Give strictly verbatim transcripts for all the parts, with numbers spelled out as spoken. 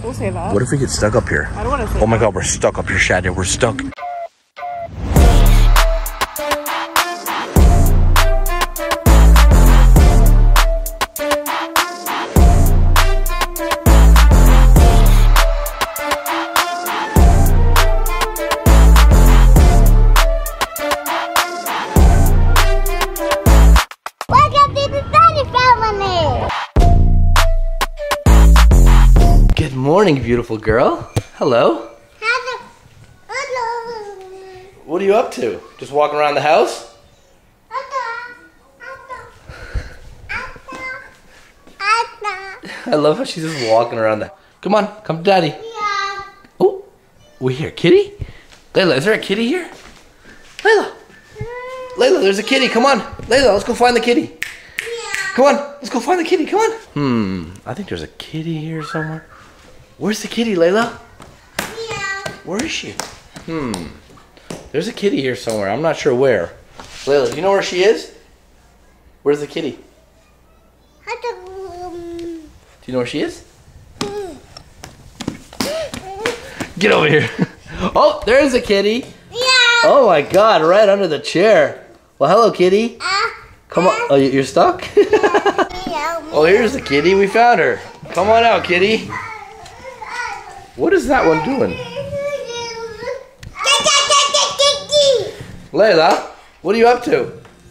Don't say that. What if we get stuck up here? I don't want to say Oh my that. God, we're stuck up here, Shadia. We're stuck. Good morning, beautiful girl. Hello. What are you up to? Just walking around the house? I love how she's just walking around the... Come on, come to daddy. Yeah. Oh, we hear kitty? Layla, is there a kitty here? Layla. Layla, there's a kitty. Come on. Layla, let's go find the kitty. Yeah. Come on, let's go find the kitty. Come on. Hmm, I think there's a kitty here somewhere. Where's the kitty, Layla? Yeah. Where is she? Hmm. There's a kitty here somewhere. I'm not sure where. Layla, do you know where she is? Where's the kitty? Do you know where she is? Get over here. Oh, there's a kitty. Yeah. Oh my God, right under the chair. Well, hello, kitty. Come on. Oh, you're stuck? Oh, here's the kitty. We found her. Come on out, kitty. What is that one doing? Layla, what are you up to?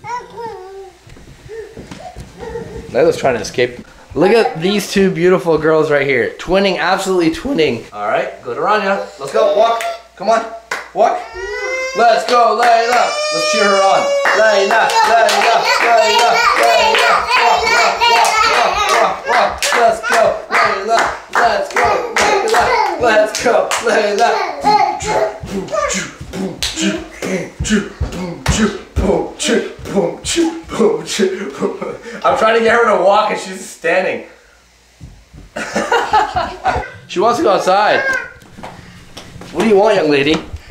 Layla's trying to escape. Look at these two beautiful girls right here. Twinning, absolutely twinning. All right, go to Rania. Let's go, walk. Come on, walk. Let's go, Layla. Let's cheer her on. Layla, Layla, Layla, Layla. Walk, walk, walk, walk, walk. Let's go, Layla. Let's go, Layla. Let's go, Layla. I'm trying to get her to walk and she's just standing. She wants to go outside. What do you want, young lady?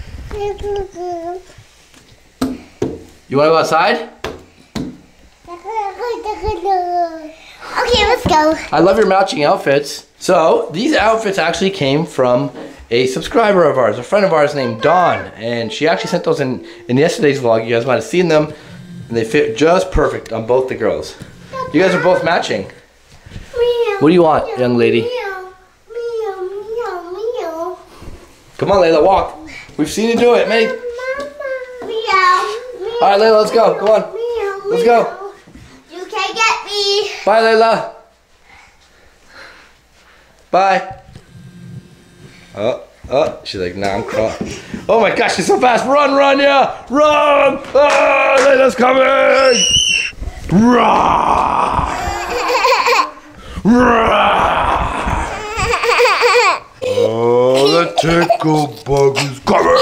You want to go outside? Okay, let's go. I love your matching outfits. So these outfits actually came from a subscriber of ours, a friend of ours named Dawn, and she actually sent those in in yesterday's vlog. You guys might have seen them, and they fit just perfect on both the girls. You guys are both matching. What do you want, young lady? Come on, Layla, walk. We've seen you do it, mate. All right, Layla, let's go. Come on, let's go. You can't get me. Bye, Layla. Bye. Oh, oh, she's like, nah, I'm crawling. Oh my gosh, she's so fast. Run, run, yeah. Run. Oh, Layla's coming. Run. Run. Oh, the tickle bug is coming.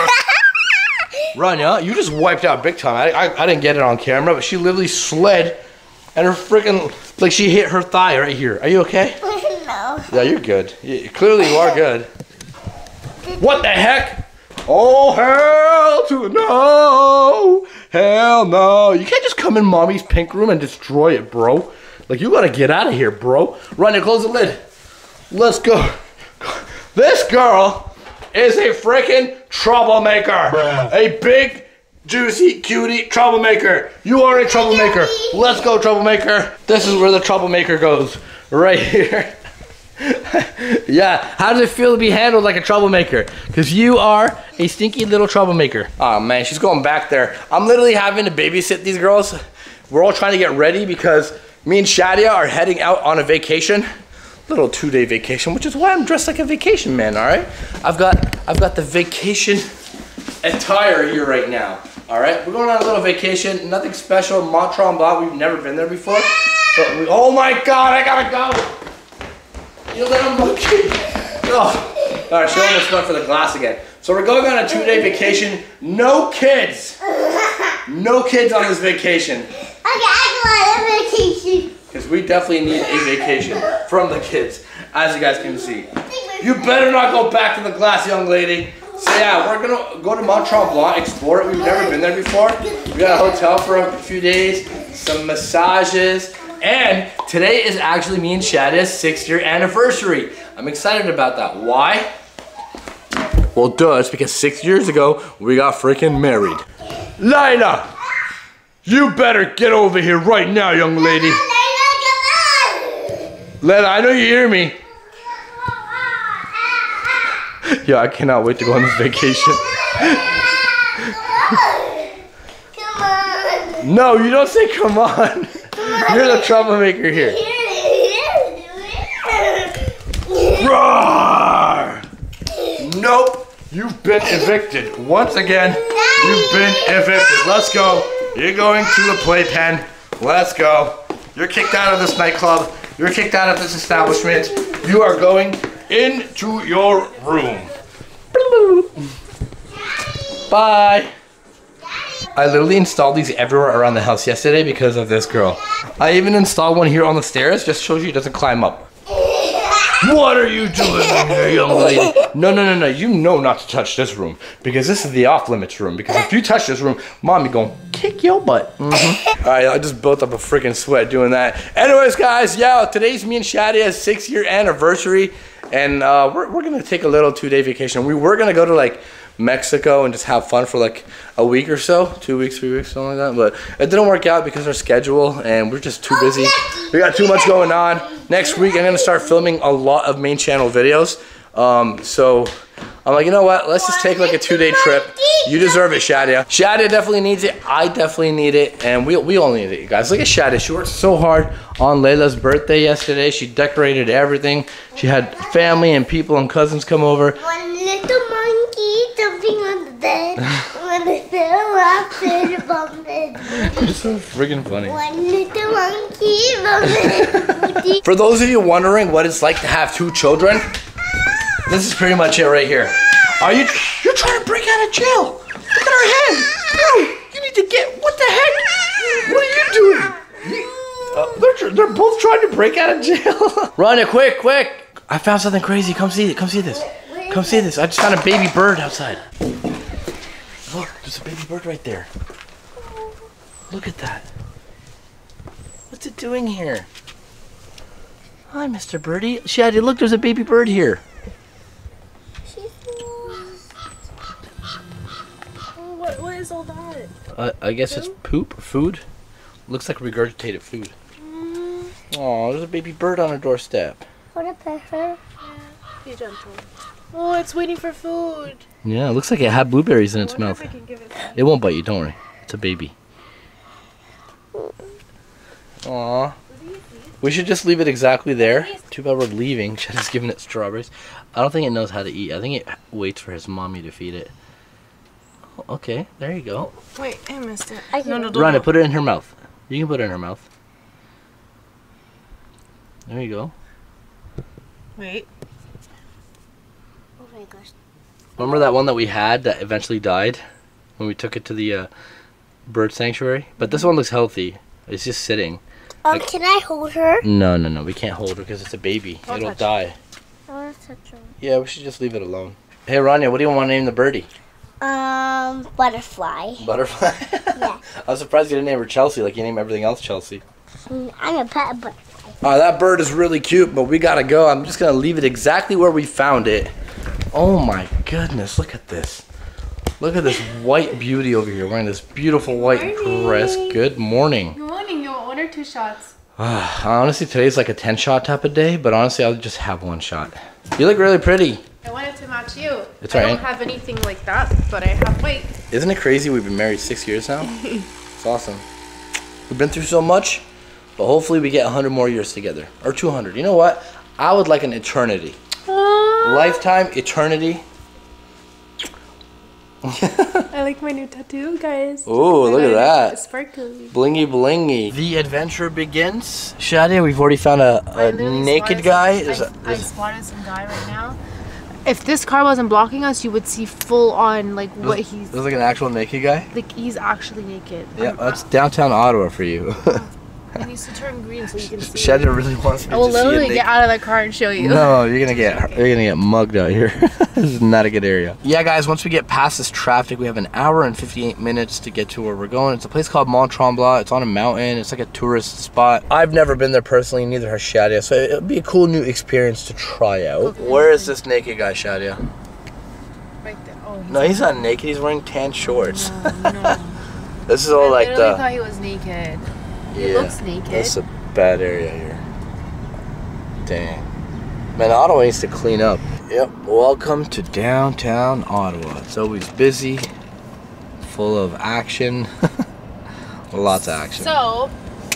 Rania, you just wiped out big time. I, I, I didn't get it on camera, but she literally slid and her freaking, like she hit her thigh right here. Are you okay? No. Yeah, you're good. You, clearly you are good. What the heck? Oh, hell to no. Hell no. You can't just come in mommy's pink room and destroy it, bro. Like, you gotta get out of here, bro. Rania, close the lid. Let's go. This girl is a freaking troublemaker. Bruh. A big, juicy, cutie troublemaker. You are a troublemaker. Let's go, troublemaker. This is where the troublemaker goes. Right here. Yeah, how does it feel to be handled like a troublemaker? Because you are a stinky little troublemaker. Oh man, she's going back there. I'm literally having to babysit these girls. We're all trying to get ready because me and Shadia are heading out on a vacation. Little two-day vacation, which is why I'm dressed like a vacation man, all right? I've got I've got the vacation attire here right now, all right? We're going on a little vacation, nothing special, Mont Tremblant. We've never been there before. But we, oh my God, I gotta go. You little monkey. Oh. All right, she almost went for the glass again. So we're going on a two-day vacation, no kids. No kids on this vacation. Okay, I go on a vacation. Because we definitely need a vacation from the kids, as you guys can see. You better not go back to the glass, young lady. So yeah, we're gonna go to Mont Tremblant, explore it. We've never been there before. We got a hotel for a few days, some massages, and today is actually me and Shadia's six year anniversary. I'm excited about that. Why? Well, duh, it's because six years ago, we got freaking married. Layla! You better get over here right now, young lady. Layla, I know you hear me. Yo, I cannot wait to go on this vacation. Come on. No, you don't say come on. You're the troublemaker here. Roar! Nope, you've been evicted. Once again, you've been evicted. Let's go. You're going to the playpen. Let's go. You're kicked out of this nightclub. You're kicked out of this establishment. You are going into your room. Bye. I literally installed these everywhere around the house yesterday because of this girl. I even installed one here on the stairs, just shows you it doesn't climb up. What are you doing in here, young lady? No, no, no, no, you know not to touch this room because this is the off limits room, because if you touch this room, mommy gonna kick your butt. Mm-hmm. All right, I just built up a freaking sweat doing that. Anyways, guys, yeah, today's me and Shadia's six year anniversary, and uh, we're, we're gonna take a little two day vacation. We were gonna go to like Mexico and just have fun for like a week or so, two weeks, three weeks, something like that. But it didn't work out because of our schedule and we're just too busy. We got too much going on. Next week, I'm gonna start filming a lot of main channel videos. Um, so I'm like, you know what? Let's just take like a two day trip. You deserve it, Shadia. Shadia definitely needs it. I definitely need it. And we, we all need it, you guys. Look at Shadia. She worked so hard on Layla's birthday yesterday. She decorated everything. She had family and people and cousins come over. One little monkey jumping on the bed. One little rabbit bumping. It's so freaking funny. One little monkey bumping. For those of you wondering what it's like to have two children, this is pretty much it right here. Are you, you're trying to break out of jail. Look at her head. Bro, you need to get, what the heck? What are you doing? You, uh, they're, they're both trying to break out of jail. Run it, quick, quick. I found something crazy. Come see it, come see this. Come see this. I just found a baby bird outside. Look, there's a baby bird right there. Look at that. What's it doing here? Hi, Mister Birdie. Shadi, look, there's a baby bird here. What, what is all that? Uh, I guess it's poop or food. Looks like regurgitated food. Oh, there's a baby bird on her doorstep. What a pepper. Be gentle. Oh, it's waiting for food. Yeah, it looks like it had blueberries in its I wonder mouth. if I can give it some. It won't bite you, don't worry. It's a baby. Aw. We should just leave it exactly there. Too bad we're leaving. Shadi's giving it strawberries. I don't think it knows how to eat. I think it waits for his mommy to feed it. Oh, okay, there you go. Wait, I missed it. I No, no, can- don't. Run it, put it in her mouth. You can put it in her mouth. There you go. Wait. Oh my gosh. Remember that one that we had that eventually died when we took it to the uh, bird sanctuary? But this one looks healthy. It's just sitting. Um, Like- can I hold her? No, no, no. We can't hold her because it's a baby. I'll It'll touch die. I want to touch her. Yeah, we should just leave it alone. Hey, Rania, what do you want to name the birdie? Um, butterfly. Butterfly? Yeah. I was surprised you didn't name her Chelsea like you name everything else Chelsea. Mm, I'm a pet butterfly. Uh, that bird is really cute, but we gotta go. I'm just gonna leave it exactly where we found it. Oh my goodness, look at this. Look at this white beauty over here wearing this beautiful white Morning. dress. Good morning. Good morning. You want one or two shots? Honestly, today's like a ten shot type of day, but honestly, I'll just have one shot. You look really pretty. I wanted to match you. It's I alright. don't have anything like that, but I have weight. Isn't it crazy we've been married six years now? It's awesome. We've been through so much, but hopefully we get one hundred more years together. Or two hundred. You know what? I would like an eternity. Lifetime, eternity. I like my new tattoo, guys. Ooh, I look at like that. It's sparkly. Blingy blingy. The adventure begins. Shadia, we've already found a, I a literally naked spotted guy. some- There's I, a- I there's- spotted some guy right now. If this car wasn't blocking us, you would see full on like what there's- he's there's like an actual naked guy. like. He's actually naked. Yeah, Um, that's downtown Ottawa for you. It needs to turn green so you can see. Shadia really wants me I will to see literally it. get out of the car and show you. No, you're gonna get you're gonna get mugged out here. This is not a good area. Yeah, guys. Once we get past this traffic, we have an hour and fifty-eight minutes to get to where we're going. It's a place called Mont Tremblant. It's on a mountain. It's like a tourist spot. I've never been there personally. Neither has Shadia. So it would be a cool new experience to try out. Where is this naked guy, Shadia? Right there. Oh, he's No, he's not naked. He's wearing tan shorts. No, no. This is all I like literally the. thought he was naked. He Yeah, looks naked. That's a bad area here. Dang. Man, Ottawa needs to clean up. Yep. Welcome to downtown Ottawa. It's always busy, full of action. Lots of action. So,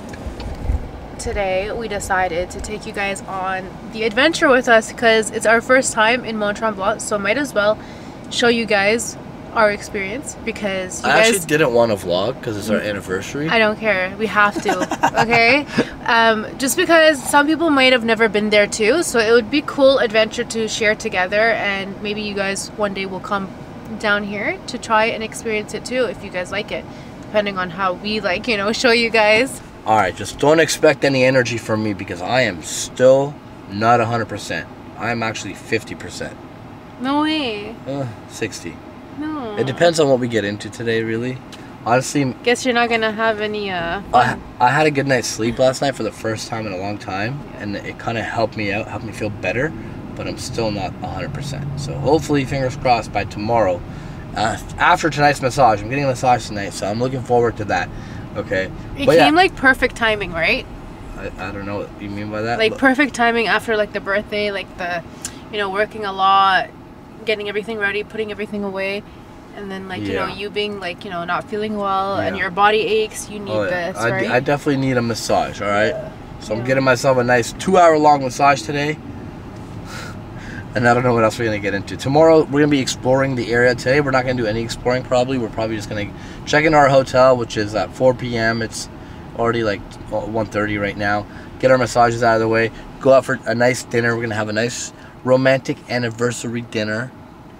today we decided to take you guys on the adventure with us because it's our first time in Mont Tremblant, so might as well show you guys our experience because you I guys actually didn't want to vlog because it's our anniversary. I don't care. We have to. Okay? Um, just because some people might have never been there too, so it would be cool adventure to share together, and maybe you guys one day will come down here to try and experience it too if you guys like it, depending on how we like, you know, show you guys. Alright, just don't expect any energy from me because I am still not one hundred percent. I am actually fifty percent. No way. Uh, sixty. No. It depends on what we get into today, really. Honestly, Guess you're not gonna have any uh I, fun. I had a good night's sleep last night for the first time in a long time, and it kind of helped me out, helped me feel better, but I'm still not one hundred percent. So hopefully, fingers crossed, by tomorrow, uh, after tonight's massage, I'm getting a massage tonight, so I'm looking forward to that, okay? It But came yeah, like perfect timing, right? I, I don't know what you mean by that. Like but- perfect timing after like the birthday, like the, you know, working a lot, getting everything ready, putting everything away, and then like, you know, Yeah. you being like, you know, not feeling well and Yeah. your body aches, you need Oh, yeah. this, I, right? I definitely need a massage, all right? So I'm Yeah. getting myself a nice two-hour-long massage today. And I don't know what else we're going to get into. Tomorrow, we're going to be exploring the area. Today, we're not going to do any exploring, probably. We're probably just going to check in our hotel, which is at four p m It's already like one thirty right now. Get our massages out of the way. Go out for a nice dinner. We're going to have a nice romantic anniversary dinner.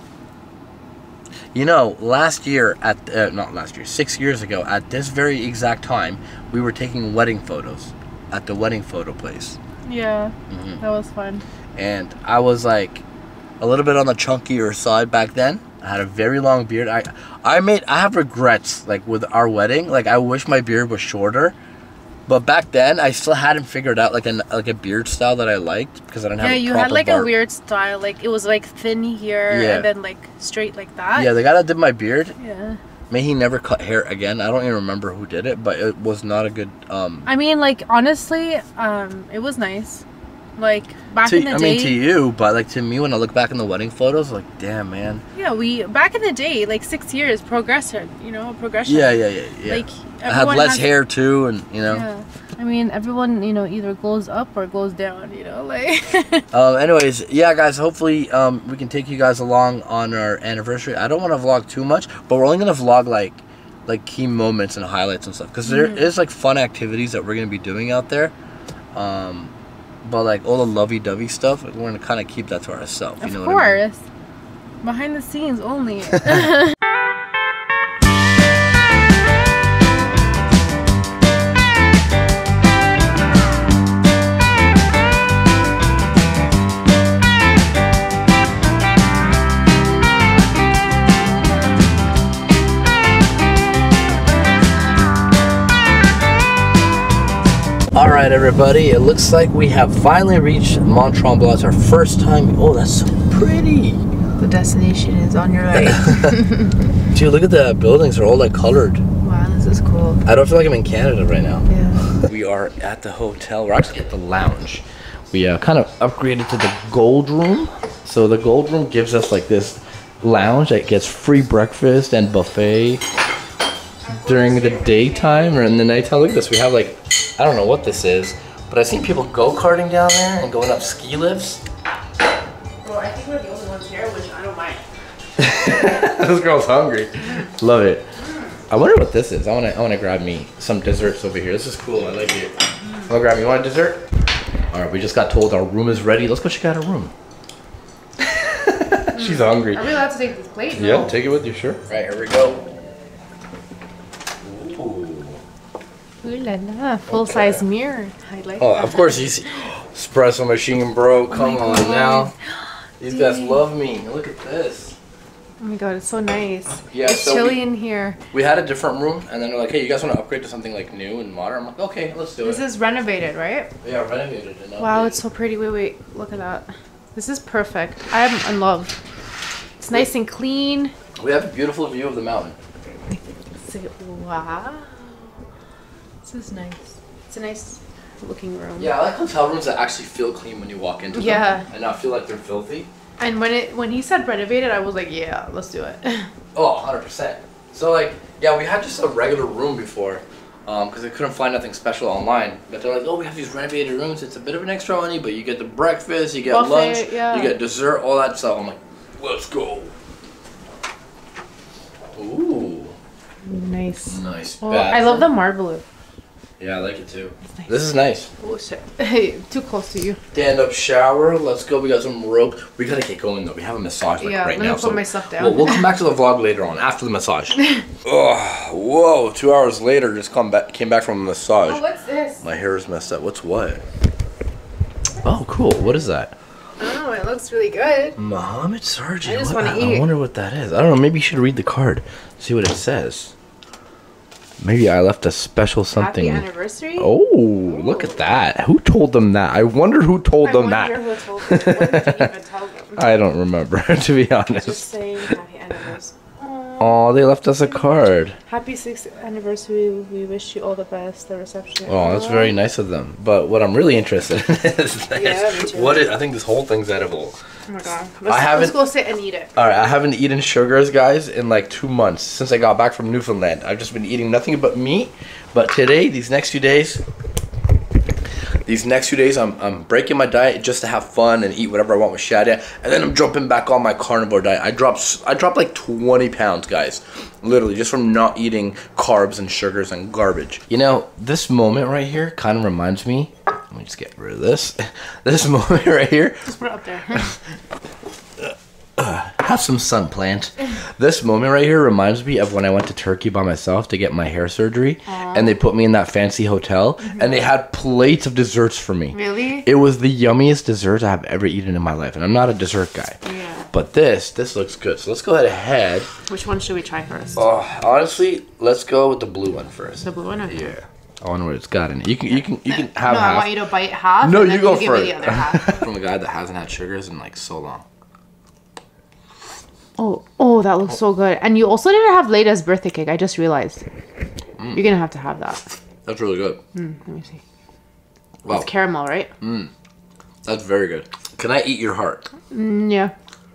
You know, last year, at uh, not last year, six years ago, at this very exact time, we were taking wedding photos at the wedding photo place. Yeah, Mhm. that was fun. And I was like a little bit on the chunkier side back then. I had a very long beard. I I made I have regrets like with our wedding. Like I wish my beard was shorter. But back then I still hadn't figured out like a like a beard style that I liked because I didn't have Yeah, a you proper had like barb. a weird style. Like it was like thin here Yeah. and then like straight like that. Yeah, the guy that did my beard, Yeah. may he never cut hair again. I don't even remember who did it, but it was not a good um I mean, like honestly, um, it was nice. Like back to, in the I day. mean to you, but like to me when I look back in the wedding photos, like damn man. Yeah, we back in the day, like six years, progression. You know, progression. Yeah, yeah, yeah, yeah. Like I had everyone less has- hair too, and you know. Yeah. I mean, everyone, you know, either goes up or goes down. You know, like. Um, anyways, yeah, guys. Hopefully, um, we can take you guys along on our anniversary. I don't want to vlog too much, but we're only gonna vlog like, like key moments and highlights and stuff, because there Mhm. is like fun activities that we're gonna be doing out there. Um, but like all the lovey-dovey stuff, like, we're gonna kind of keep that to ourselves. You Of know what I mean? course. Behind the scenes only. All right, everybody. It looks like we have finally reached Mont Tremblant. It's our first time. Oh, that's so pretty. The destination is on your right. Dude, look at the buildings. They're all like colored. Wow, this is cool. I don't feel like I'm in Canada right now. Yeah. We are at the hotel. We're actually at the lounge. We uh, kind of upgraded to the gold room. So the gold room gives us like this lounge that gets free breakfast and buffet during the daytime or in the nighttime. Look at this. We have like, I don't know what this is, but I've seen people go-karting down there and going up ski lifts. Well, I think we're the only ones here, which I don't mind. This girl's hungry. Love it. I wonder what this is. I want to I want to grab me some desserts over here. This is cool. I like it. I'm gonna grab me. You want a dessert? All right. We just got told our room is ready. Let's go check out our room. She's hungry. Are we allowed to take this plate? Yeah, take it with you, sure. Right, here we go. Ooh. Ooh la la, full Okay. size mirror. I like Oh, that. of course you see. Espresso machine, bro. Come on now. These guys love me. Look at this. Oh my god, it's so nice. Yeah, it's so chilly we- in here. We had a different room, and then they're like, "Hey, you guys want to upgrade to something like new and modern?" I'm like, "Okay, let's do This it." is renovated, right? Yeah, renovated and Wow, updated. it's so pretty. Wait, wait, look at that. This is perfect. I'm in love. It's nice and clean. We have a beautiful view of the mountain. Say, wow. This is nice. It's a nice looking room. Yeah, I like hotel rooms that actually feel clean when you walk into Yeah. them, and not feel like they're filthy. And when it when he said renovated, I was like, yeah, let's do it. Oh, one hundred percent. So like, yeah, we had just a regular room before, um, because I couldn't find nothing special online. But they're like, oh, we have these renovated rooms. It's a bit of an extra money, but you get the breakfast, you get Buffet, lunch, yeah. you get dessert, all that stuff. I'm like, let's go. Ooh, Nice. nice. Oh, I love the marble. Yeah, I like it too. nice. This is nice. Oh shit. Hey, too close to you. Stand up shower. Let's go. We got some rope. We gotta get going though. We have a massage like Yeah, right let me now. put so my stuff down. We'll, we'll come back to the vlog later on after the massage. Oh, whoa! Two hours later, just come back. Came back from a massage. Oh, what's this? My hair is messed up. What's what? Oh, cool. What is that? Oh, it looks really good. Muhammad Sarji. I just What- wanna I, I eat. wonder what that is. I don't know. Maybe you should read the card. See what it says. Maybe I left a special something. Happy anniversary. Oh, look at that. Who told them that? I wonder who told I them wonder that. who told them. When did you even tell them? I don't remember, to be honest. Just saying happy anniversary. Aw. Oh, they left us a card. Happy sixth anniversary. We wish you all the best. The reception. Oh, that's very nice of them. But what I'm really interested in is this. Yeah, me too. What is, I think this whole thing's edible. Oh my god. Let's, I haven't- let's go sit and eat it. All right, I haven't eaten sugars, guys, in like two months since I got back from Newfoundland. I've just been eating nothing but meat. But today, these next few days, these next few days, I'm, I'm breaking my diet just to have fun and eat whatever I want with Shadia, and then I'm jumping back on my carnivore diet. I dropped s- I dropped like twenty pounds, guys, literally just from not eating carbs and sugars and garbage. You know, this moment right here kind of reminds me. Let me just get rid of this. This moment right here. Just put it up there. Have some sun, plant. This moment right here reminds me of when I went to Turkey by myself to get my hair surgery, and they put me in that fancy hotel, and they had plates of desserts for me. Really? It was the yummiest dessert I've ever eaten in my life, and I'm not a dessert guy. Yeah. But this, this looks good. So let's go ahead. Which one should we try first? Oh, honestly, let's go with the blue one first. The blue one? Okay. Yeah. I wonder what it's got in it. You can, you can, you can have No, half. I want you to bite half. No, and you then go you give first. me the other half. From a guy that hasn't had sugars in like so long. Oh, oh, that looks so good. And you also didn't have Leida's birthday cake. I just realized. You're gonna have to have that. That's really good. Mm, let me see. Wow, It's caramel, right? that's very good. Can I eat your heart? Mm, yeah.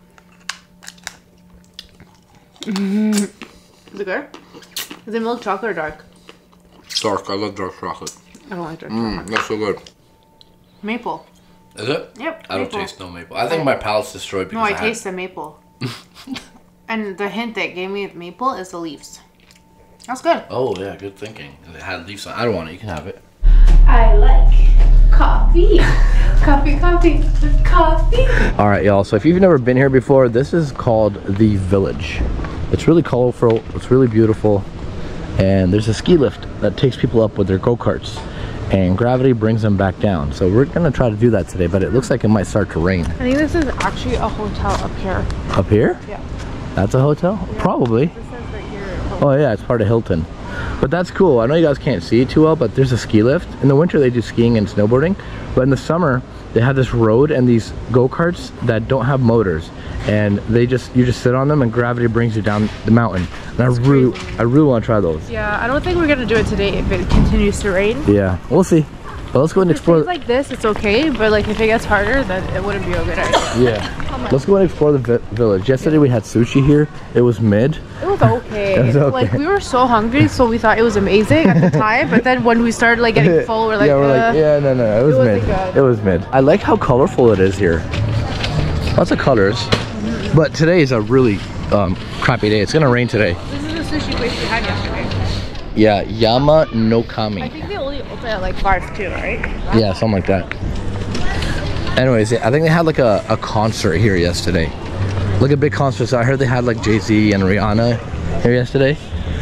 Is it good? Is it milk chocolate or dark? Dark. I love dark chocolate. I don't like dark Mm, chocolate. that's so good. Maple. Is it? Yep. I don't maple. taste no maple. I think my palate's destroyed because No, I had- taste the maple. And the hint that gave me maple is the leaves. That's good. Oh yeah, good thinking. It had leaves on. I don't want it. You can have it. I like coffee. Coffee, coffee, coffee. All right, y'all. So if you've never been here before, this is called the Village. It's really colorful. It's really beautiful. And there's a ski lift that takes people up with their go-karts. And gravity brings them back down. So we're gonna try to do that today, but it looks like it might start to rain. I think this is actually a hotel up here. Up here? Yeah. That's a hotel? Probably. This says right here. Oh yeah, it's part of Hilton. But that's cool. I know you guys can't see it too well, but there's a ski lift. In the winter they do skiing and snowboarding, but in the summer they have this road and these go-karts that don't have motors, and they just you just sit on them and gravity brings you down the mountain. And I really I really want to try those. Yeah, I don't think we're gonna do it today if it continues to rain. Yeah, we'll see. But let's go and If explore. it's like this, it's okay, but like if it gets harder, then it wouldn't be a good idea. Yeah. Let's go and explore the vi village. Yesterday we had sushi here. It was mid. It was okay. It was okay. Like we were so hungry, so we thought it was amazing at the time. But then when we started like getting full, we're like, yeah, we're uh, like, yeah, no, no, it was it wasn't mid. good. It was mid. I like how colorful it is here. Lots of colors. But today is a really um, crappy day. It's gonna rain today. This is the sushi place we had yesterday. Yeah, Yama no I Kami. think they only open at like five too, right? Yeah, something like that. Anyways, I think they had like a, a concert here yesterday. Like a big concert. So I heard they had like Jay-Z and Rihanna here yesterday.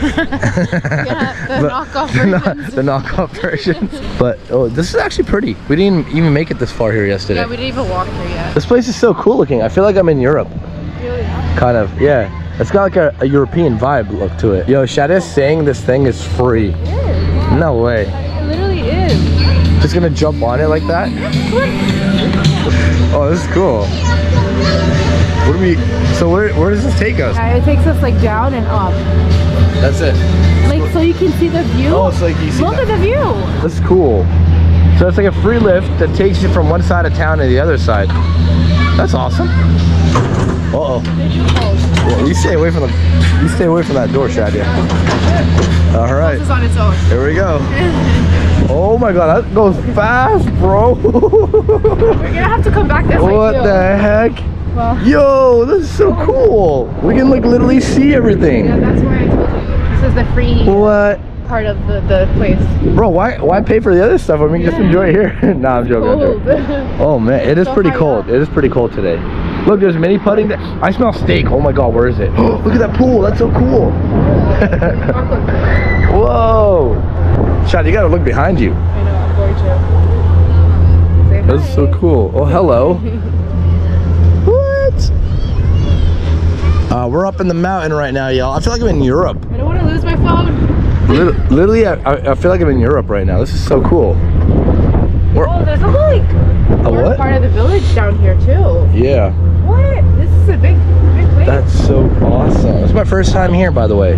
Yeah, the But- knockoff the, no- versions. the knockoff versions. But oh, this is actually pretty. We didn't even make it this far here yesterday. Yeah, we didn't even walk here yet. This place is so cool looking. I feel like I'm in Europe. Really? Kind of, yeah. It's got like a, a European vibe look to it. Yo, Shadia's saying this thing is free. No way. It literally is. Just gonna jump on it like that? Oh, this is cool. What do we, so where, where does this take us? Yeah, it takes us like down and up. That's it. Like, so you can see the view. Oh, it's like you see Look that. at the view. That's cool. So it's like a free lift that takes you from one side of town to the other side. That's awesome. Uh-oh. Yeah, you stay away from the, you stay away from that door, Shadia. All right. This is on its own. Here we go. Oh my god, that goes fast, bro. We're gonna have to come back this way What too. the heck? Well, Yo, this is so cool. We can like literally see everything. yeah, that's why I told you. This is the free What? part of the, the place. Bro, why why pay for the other stuff when we can just enjoy it here? Nah, I'm joking. I'm Cold. joking. Oh man, it is So pretty high cold. up. It is pretty cold today. Look, there's mini putting there. I smell steak. Oh my god, where is it? Look at that pool. That's so cool. Whoa. Shad, you gotta look behind you. I know, I'm going to. Say That's hi. so cool. Oh, hello. What? Uh, we're up in the mountain right now, y'all. I feel like I'm in Europe. I don't want to lose my phone. Lit- Literally, I, I I feel like I'm in Europe right now. This is so cool. We're, Oh, there's a whole like a more what? part of the village down here too. Yeah. What? This is a big, big place. That's so awesome. It's my first time here, by the way.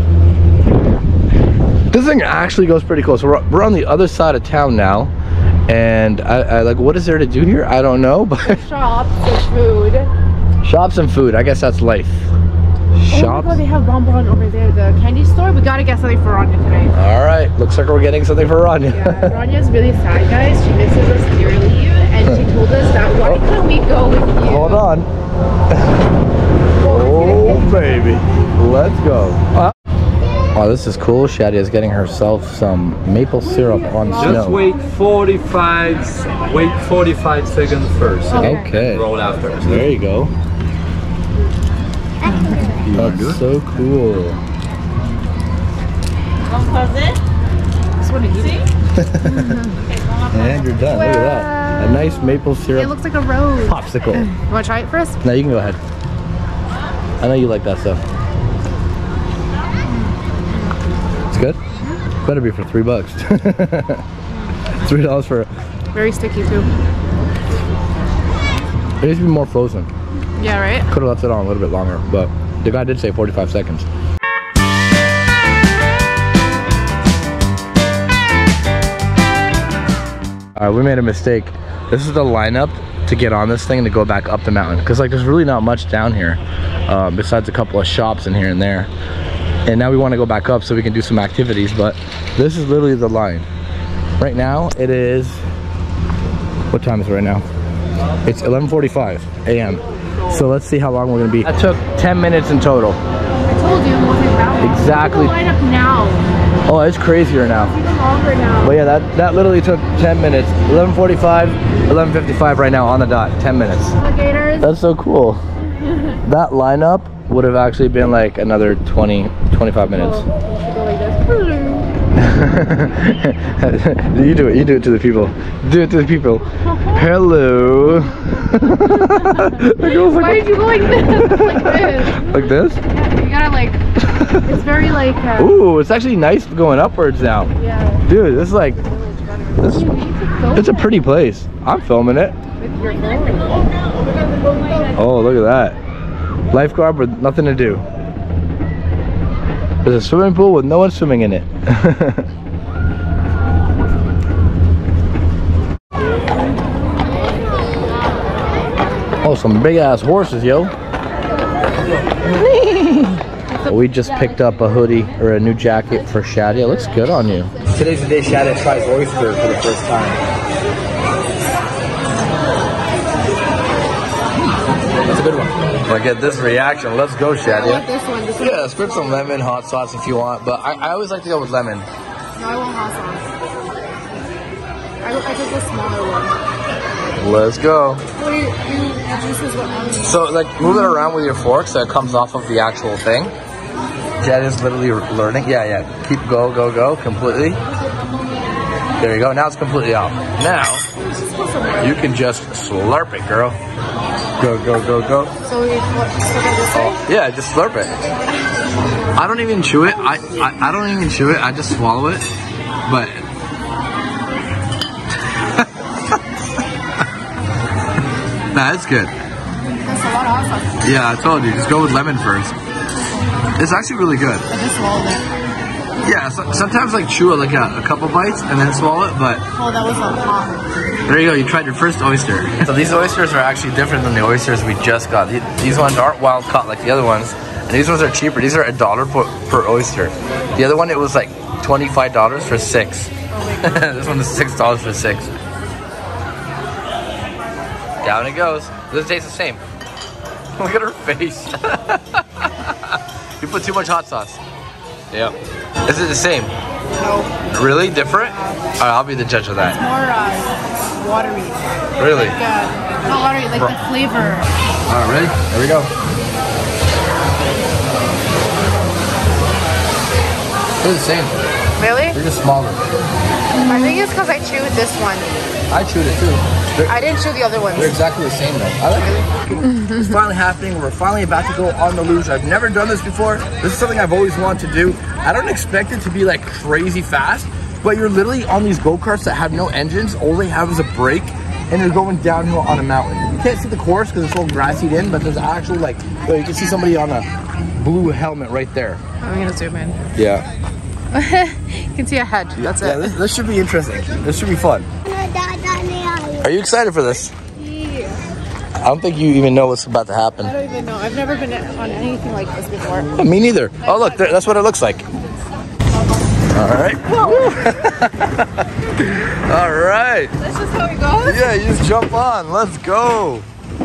This thing actually goes pretty close. So we're, we're on the other side of town now. And I, I like, what is there to do here? I don't know, but shops and food. shops and food. I guess that's life. Oh my Shops. god, they have bonbon over there, the candy store. We gotta get something for Rania today. All right. Looks like we're getting something for Rania. Yeah, Rania's really sad, guys. She misses us dearly, and she told us that why can't we go with you? Hold on. Oh, baby. Let's go. Uh, oh, this is cool. Shadia's getting herself some maple syrup on Just snow. wait forty-five, wait forty-five seconds first. Okay. Okay. Roll after. There you go. That's so cool. Just wanna eat it. And you're done. Look at that. A nice maple It syrup looks like a rose. popsicle. You wanna try it first? Now you can go ahead. I know you like that stuff. It's good? Better be for three bucks. Three dollars for it. Very sticky too. It needs to be more frozen. Yeah, right? Could have left it on a little bit longer, but the guy did say forty-five seconds. All right, we made a mistake. This is the lineup to get on this thing to go back up the mountain, because like there's really not much down here uh, besides a couple of shops in here and there. And now we want to go back up so we can do some activities, but this is literally the line. Right now it is, what time is it right now? It's eleven forty-five a m So let's see how long we're gonna be. That took ten minutes in total. I told you it wasn't that long. Exactly. Line up now. Oh, it's crazier now. Even longer now. But yeah, that, that literally took ten minutes. eleven forty-five, eleven fifty-five right now on the dot, ten minutes. Alligators. That's so cool. That lineup would have actually been like another twenty, twenty-five minutes. Oh, go like this. You do it, you do it to the people. Do it to the people. Hello. The girl's Why like, did you go like this? Like this. like this? Yeah, you gotta like, it's very like, uh, Ooh, it's actually nice going upwards now. yeah. Dude, this is like, this, You need to film it's a it pretty place. I'm filming it. with your phone. Oh, look at that. Lifeguard with nothing to do. There's a swimming pool with no one swimming in it. Oh, some big ass horses, yo. We just picked up a hoodie or a new jacket for Shadia. It looks good on you. Today's the day Shadia tries oyster for the first time. That's a good one. Look at this reaction. Let's go, Shadia. This one, this one. Yeah, script some lemon hot sauce if you want, but I, I always like to go with lemon. No, I want hot sauce. I, I took the smaller one. Let's go. What are you, you, this is what I'm So, like, move it around with your fork so it comes off of the actual thing. Jed is literally learning. Yeah, yeah. Keep go, go, go. Completely. There you go. Now it's completely off. Now, you can just slurp it, girl. Go, go, go, go. So we what, this way? Yeah, just slurp it. I don't even chew it. I, I, I don't even chew it. I just swallow it. But... nah, it's good. That's a lot of awesome. Yeah, I told you. Just go with lemon first. It's actually really good. I just swallowed it. Yeah, so, sometimes like chew it like a, a couple bites and then swallow it, but... Oh, that was a hot. There you go, you tried your first oyster. So these oysters are actually different than the oysters we just got. These ones aren't wild caught like the other ones, and these ones are cheaper. These are a dollar per, per oyster. The other one, it was like twenty-five dollars for six. Oh this one is six dollars for six. Down it goes. Does it taste the same? Look at her face. You put too much hot sauce. Yep. Is it the same? No. Really? Different? Alright, I'll be the judge of that. It's more uh, watery. Really? Like, uh, not watery, like the flavor. Alright, ready? There we go. They're the same. Really? They're just smaller. I think it's because I chewed this one. I chewed it too. They're, I didn't chew the other ones. they're exactly the same though. I like it. It's finally happening. We're finally about to go on the luge. I've never done this before. This is something I've always wanted to do. I don't expect it to be like crazy fast, but you're literally on these go-karts that have no engines. All they have is a brake, and you're going downhill on a mountain. You can't see the course because it's all grassied in, but there's actual like, oh, you can see somebody on a blue helmet right there. I'm gonna zoom in. Yeah. You can see a head. That's Yeah, it. this, this should be interesting. This should be fun. Are you excited for this? Yeah. I don't think you even know what's about to happen. I don't even know. I've never been on anything like this before. Oh, me neither. Oh, look, there, that's what it looks like. All right. All right. That's just how it goes? Yeah, you just jump on. Let's go.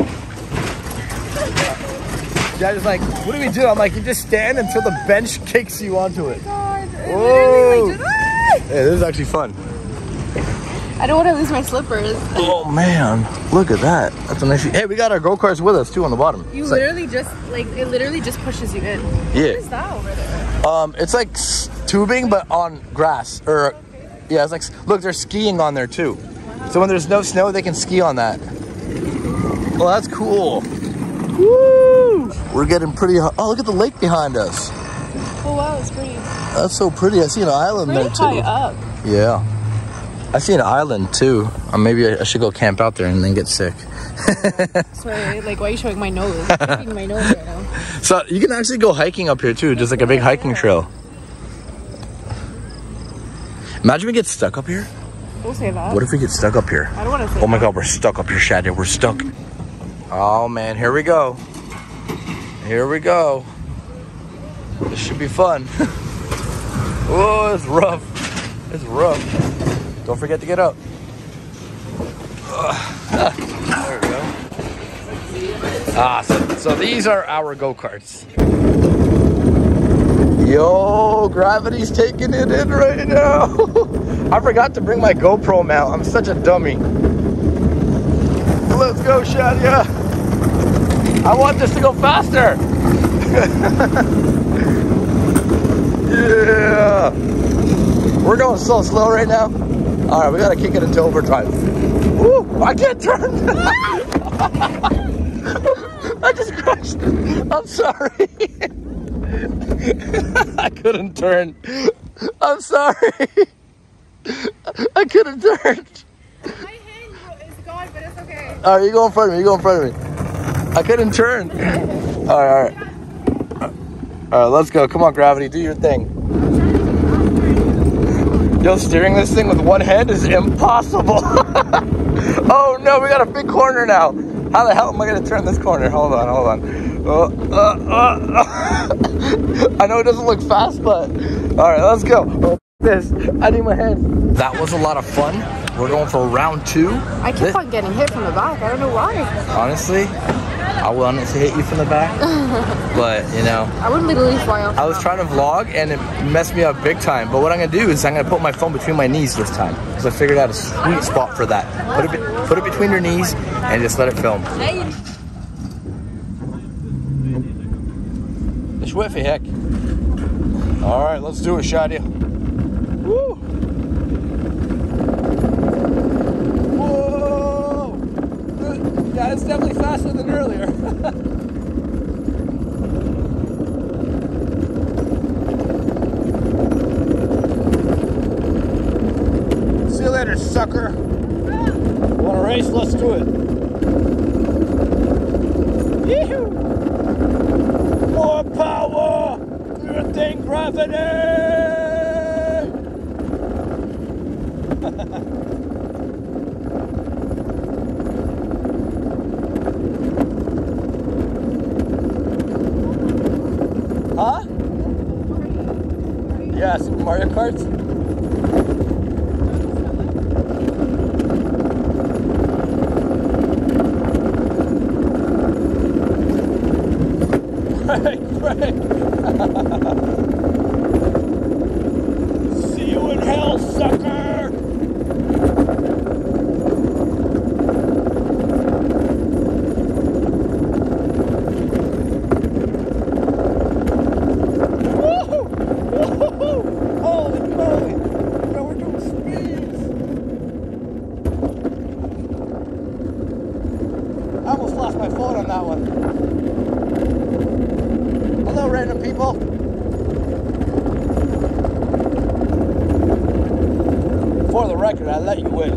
Dad is like, what do we do? I'm like, you just stand until the bench kicks you onto it. Whoa. Yeah, this is actually fun. I don't want to lose my slippers. Oh man, look at that. That's a nice. Hey, we got our go-karts with us too on the bottom. You It's literally like, just, like, it literally just pushes you in. Yeah. What is that over there? Um, it's like s- tubing, but on grass. Or, yeah, it's like, look, they're skiing on there too. So when there's no snow, they can ski on that. Well, that's cool. Woo! We're getting pretty. Oh, look at the lake behind us. Oh wow, it's pretty. That's so pretty. I see an island Pretty there too. high up. Yeah. I see an island too. Or maybe I should go camp out there and then get sick. Sorry, like, why are you showing my nose? I'm showing my nose right now. So you can actually go hiking up here too, just like a big hiking trail. Imagine we get stuck up here. Don't say that. What if we get stuck up here? I don't want to say Oh my that. god, we're stuck up here, Shadya. We're stuck. Oh man, here we go. Here we go. This should be fun. Oh, it's rough. It's rough. Don't forget to get up. There we go. Awesome. So these are our go-karts. Yo, gravity's taking it in right now. I forgot to bring my GoPro mount. I'm such a dummy. Let's go, Shadya. I want this to go faster. Yeah. We're going so slow right now. All right, we gotta kick it into overdrive. Ooh, I can't turn. I just crashed. I'm sorry. I couldn't turn. I'm sorry. I couldn't turn. My hand is gone, but it's okay. All right, you go in front of me. You go in front of me. I couldn't turn. All right, all right. All right, let's go. Come on, Gravity, do your thing. Yo, steering this thing with one hand is impossible. Oh no, we got a big corner now. How the hell am I gonna turn this corner? Hold on, hold on. Uh, uh, uh, uh. I know it doesn't look fast, but all right, let's go. Oh, this, I need my hand. That was a lot of fun. We're going for round two. I keep on getting hit from the back. I don't know why. Honestly, I wanted to hit you from the back, but you know, I would literally fly off. I was trying to vlog and it messed me up big time. But what I'm gonna do is I'm gonna put my phone between my knees this time because I figured out a sweet spot for that. Put it, be put it between your knees and just let it film. ايش وقفي هيك؟ All right, let's do it, Shadia. Woo! Whoa! Yeah, it's definitely faster than earlier. See you later, sucker. Want a race? Let's do it. Yee-hoo! More power! Good thing, gravity! Huh? Yeah, Super Mario Karts? Right, right. See you in hell, sucker! Woohoo! Woohoo! Holy moly! Bro, we're doing speeds! I almost lost my phone on that one. Hello, random people. For the record, I let you win.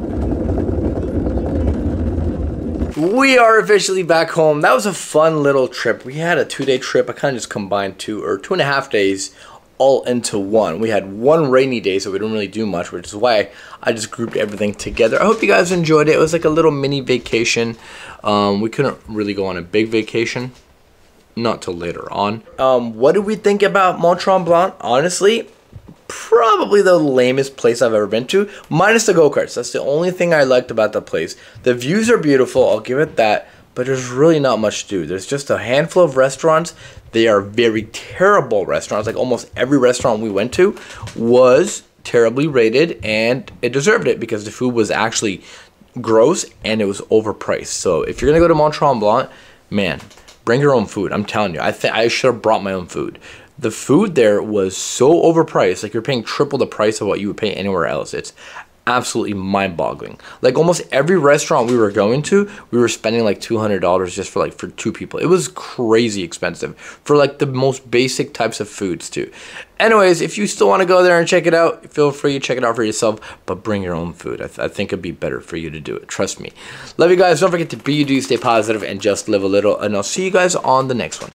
We are officially back home. That was a fun little trip. We had a two-day trip. I kind of just combined two or two and a half days all into one. We had one rainy day, so we didn't really do much, which is why I just grouped everything together. I hope you guys enjoyed it. It was like a little mini vacation. Um, we couldn't really go on a big vacation. Not till later on. Um, what did we think about Mont Tremblant? Honestly, probably the lamest place I've ever been to, minus the go-karts. That's the only thing I liked about the place. The views are beautiful, I'll give it that, but there's really not much to do. There's just a handful of restaurants. They are very terrible restaurants. Like almost every restaurant we went to was terribly rated, and it deserved it because the food was actually gross and it was overpriced. So if you're gonna go to Mont Tremblant, man, bring your own food. I'm telling you, I think I should have brought my own food. The food there was so overpriced. Like you're paying triple the price of what you would pay anywhere else. It's absolutely mind-boggling. Like almost every restaurant we were going to, we were spending like two hundred dollars just for like for two people. It was crazy expensive for like the most basic types of foods too. Anyways, if you still want to go there and check it out, feel free to check it out for yourself, but bring your own food. I, th I think it'd be better for you to do it. Trust me. Love you guys. Don't forget to be you, do, stay positive, and just live a little. And I'll see you guys on the next one.